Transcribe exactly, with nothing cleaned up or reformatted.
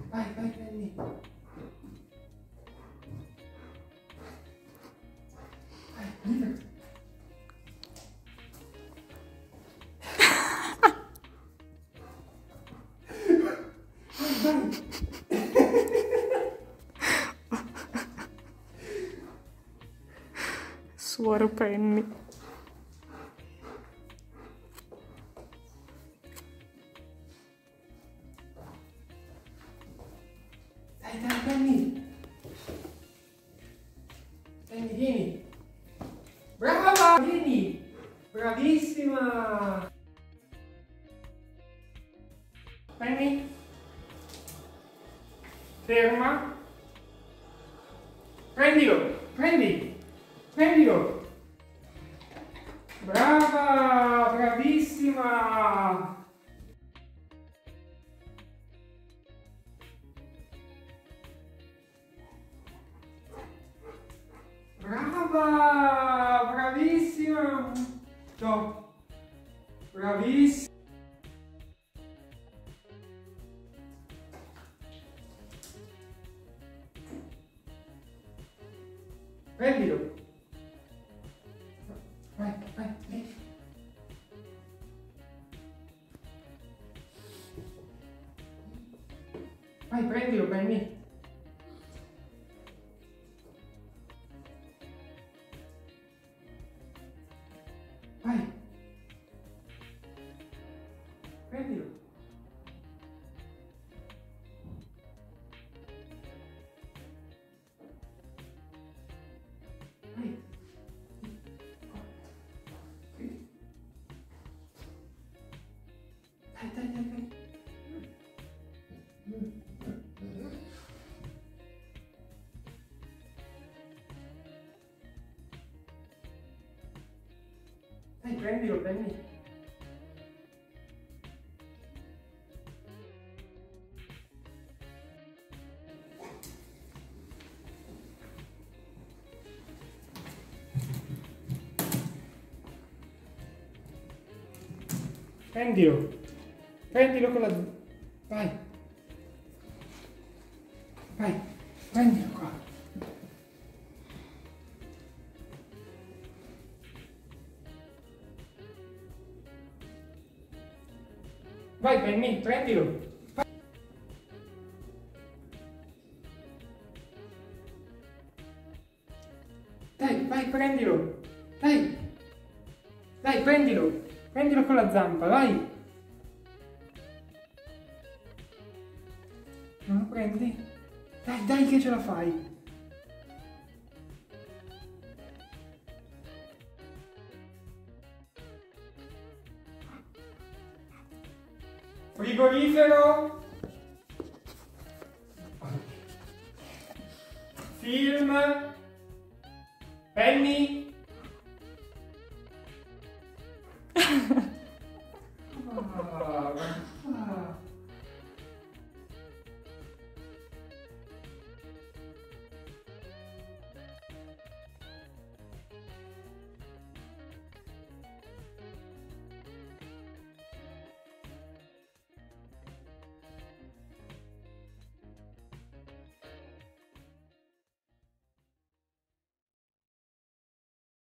vai, vai, Penny. Vai, libero. Vai, vai. Suoro Penny. Dai, dai, Penny. Penny, vieni. Brava, vieni. Bravissima. Penny. Ferma. Prendilo, prendi. Prendilo. Brava, bravissima. Brava, bravissima. No. Bravissima. Prendilo. Vai, vai, vai. Vai, prendilo, Penny. Vai. Prendilo. Vai. Dai, dai, dai, dai. Dai, prendilo, Penny. Prendilo. Prendilo con la... Vai. Vai. Prendilo qua. Vai, Penny, prendilo. Vai. Dai, vai, prendilo. Dai. Dai, prendilo. Prendilo con la zampa, vai. Non lo prendi? Dai, dai che ce la fai. Frigorifero. Film. Penny.